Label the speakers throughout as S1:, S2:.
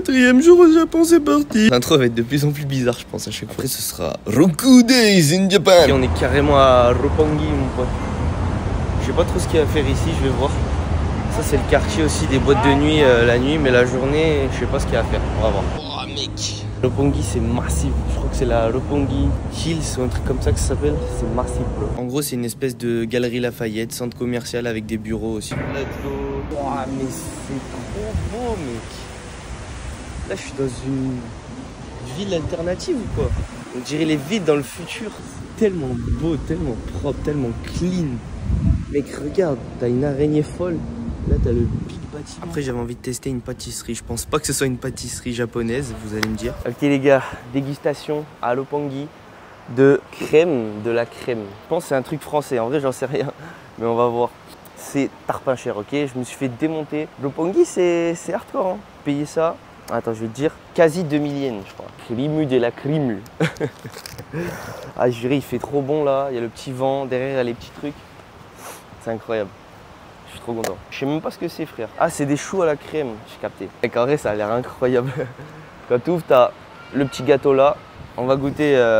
S1: 4e jour au Japon, c'est parti. L'intro va être de plus en plus bizarre, je pense, à chaque fois. Après, ce sera Roku Days in Japan. Et on est carrément à Roppongi, mon pote. Je sais pas trop ce qu'il y a à faire ici, je vais voir. Ça, c'est le quartier aussi des boîtes de nuit la nuit, mais la journée, je sais pas ce qu'il y a à faire. On va voir. Oh, mec. Roppongi, c'est massif. Je crois que c'est la Roppongi Hills ou un truc comme ça que ça s'appelle. C'est massif, bro. En gros, c'est une espèce de galerie Lafayette, centre commercial avec des bureaux aussi. Let's go. Oh, mais c'est trop beau, mec. Là, je suis dans une ville alternative ou quoi? On dirait les villes dans le futur. C'est tellement beau, tellement propre, tellement clean. Mec, regarde, t'as une araignée folle. Là, t'as le big bâtiment. Après, j'avais envie de tester une pâtisserie. Je pense pas que ce soit une pâtisserie japonaise, vous allez me dire. Ok, les gars, dégustation à Roppongi de crème, de la crème. Je pense que c'est un truc français. En vrai, j'en sais rien, mais on va voir. C'est tarpin cher, ok? Je me suis fait démonter. Roppongi, c'est hardcore, hein. Payer ça. Attends, je vais te dire, quasi 2000 yens, je crois. Krimu de la krimu. Ah, juré, il fait trop bon là. Il y a le petit vent, derrière, il y a les petits trucs. C'est incroyable. Je suis trop content. Je sais même pas ce que c'est, frère. Ah, c'est des choux à la crème, j'ai capté. Et en vrai, ça a l'air incroyable. Quand tu ouvres, t'as le petit gâteau là. On va goûter. Je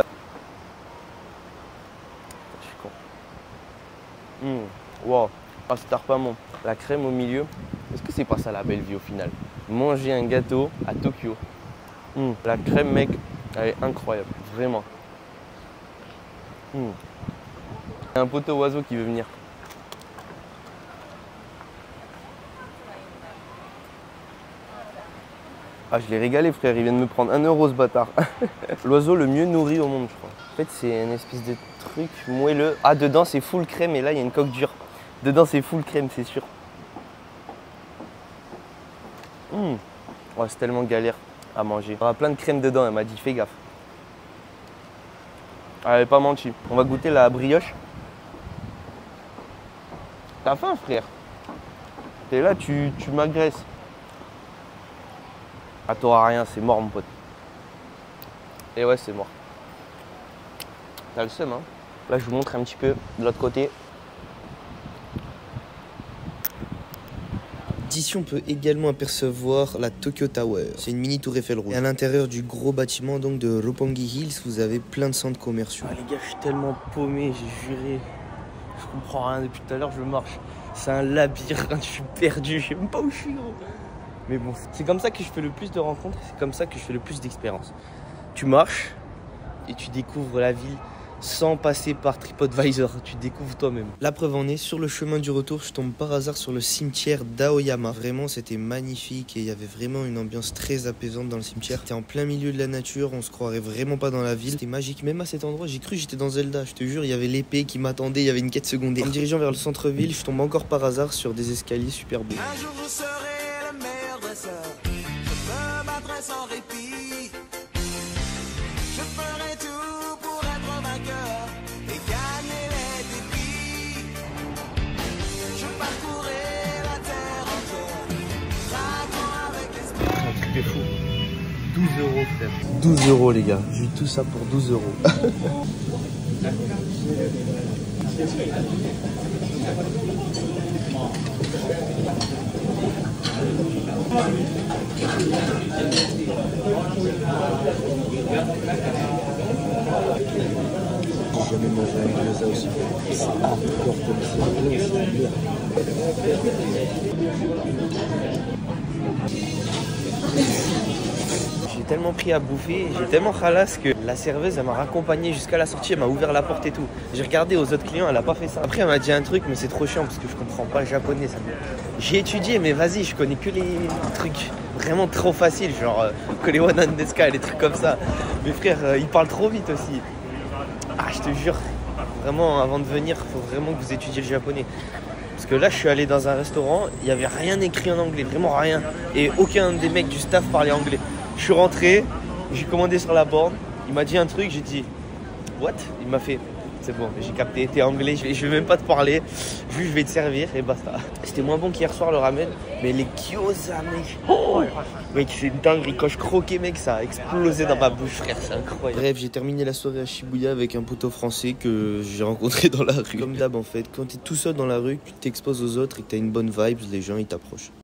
S1: suis con. Wow. Ah, c'est tarpamon. La crème au milieu. Est-ce que c'est pas ça la belle vie au final? Manger un gâteau à Tokyo. La crème, mec, elle est incroyable. Vraiment. Il y a un poteau oiseau qui veut venir. Ah, je l'ai régalé, frère, il vient de me prendre 1 euro ce bâtard. L'oiseau le mieux nourri au monde, je crois. En fait, c'est une espèce de truc moelleux. Ah, dedans, c'est full crème et là, il y a une coque dure. Dedans, c'est full crème, c'est sûr. Ouais, c'est tellement galère à manger. Il y aura plein de crème dedans, elle m'a dit, fais gaffe. Elle n'avait pas menti. On va goûter la brioche. T'as faim, frère? T'es là, tu m'agresses. Ah, t'auras rien, c'est mort, mon pote. Et ouais, c'est mort. T'as le seum, hein. Là, je vous montre un petit peu de l'autre côté. D'ici, on peut également apercevoir la Tokyo Tower. C'est une mini tour Eiffel rouge. Et à l'intérieur du gros bâtiment donc de Roppongi Hills, vous avez plein de centres commerciaux. Ah, les gars, je suis tellement paumé, j'ai juré. Je comprends rien depuis tout à l'heure, je marche. C'est un labyrinthe, je suis perdu, je sais même pas où je suis, gros. Mais bon, c'est comme ça que je fais le plus de rencontres, c'est comme ça que je fais le plus d'expériences. Tu marches et tu découvres la ville sans passer par TripAdvisor, tu découvres toi-même. La preuve en est, sur le chemin du retour, je tombe par hasard sur le cimetière d'Aoyama. Vraiment, c'était magnifique et il y avait vraiment une ambiance très apaisante dans le cimetière. C'était en plein milieu de la nature, on se croirait vraiment pas dans la ville. C'était magique, même à cet endroit, j'ai cru que j'étais dans Zelda, je te jure, il y avait l'épée qui m'attendait, il y avait une quête secondaire. En me dirigeant vers le centre-ville, je tombe encore par hasard sur des escaliers super beaux.
S2: Un jour je serai le meilleur dresseur, je me battrai sans répit. Je ferai tout pour être vainqueur et gagner les défis. Je parcourrai la terre entière, traquant avec l'esprit.
S1: Un truc de fou. 12 euros, frère. 12 euros, les gars. J'ai eu tout ça pour 12 euros. J'ai jamais mangé un gyoza aussi. C'est hardcore comme c'est bien. J'ai tellement pris à bouffer, j'ai tellement khalass que la serveuse elle m'a raccompagné jusqu'à la sortie, elle m'a ouvert la porte et tout. J'ai regardé aux autres clients, elle a pas fait ça. Après elle m'a dit un truc mais c'est trop chiant parce que je comprends pas le japonais. J'ai étudié mais vas-y, je connais que les trucs vraiment trop faciles, genre que les One and Deska, les trucs comme ça. Mes frères, ils parlent trop vite aussi. Ah, je te jure, vraiment avant de venir, faut vraiment que vous étudiez le japonais. Parce que là, je suis allé dans un restaurant, il n'y avait rien écrit en anglais, vraiment rien. Et aucun des mecs du staff parlait anglais. Je suis rentré, j'ai commandé sur la borne, il m'a dit un truc, j'ai dit « What ?» Il m'a fait « C'est bon, j'ai capté, t'es anglais, je vais même pas te parler, juste je vais te servir et basta. » C'était moins bon qu'hier soir le ramen, mais les gyoza, mec, oh mec, c'est une dinguerie. Quand je croquais, mec, ça a explosé dans ma bouche, frère, c'est incroyable. Bref, j'ai terminé la soirée à Shibuya avec un poteau français que j'ai rencontré dans la rue. Comme d'hab, en fait, quand t'es tout seul dans la rue, tu t'exposes aux autres et que t'as une bonne vibe, les gens, ils t'approchent.